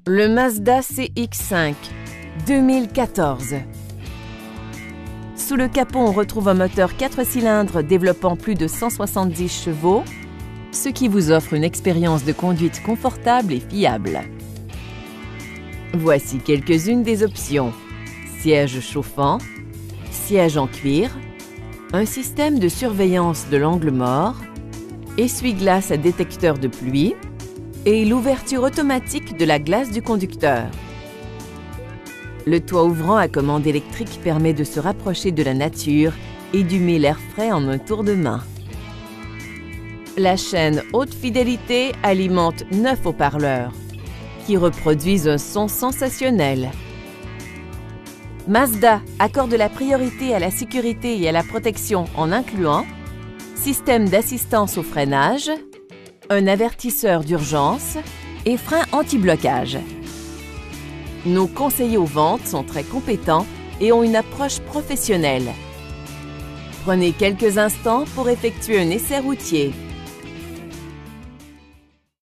Le Mazda CX-5 2014. Sous le capot, on retrouve un moteur 4 cylindres développant plus de 170 chevaux, ce qui vous offre une expérience de conduite confortable et fiable. Voici quelques-unes des options. Siège chauffant, siège en cuir, un système de surveillance de l'angle mort, essuie-glace à détecteur de pluie et l'ouverture automatique de la glace du conducteur. Le toit ouvrant à commande électrique permet de se rapprocher de la nature et d'humer l'air frais en un tour de main. La chaîne haute fidélité alimente 9 haut-parleurs qui reproduisent un son sensationnel. Mazda accorde la priorité à la sécurité et à la protection en incluant système d'assistance au freinage, un avertisseur d'urgence et frein anti-blocage. Nos conseillers aux ventes sont très compétents et ont une approche professionnelle. Prenez quelques instants pour effectuer un essai routier.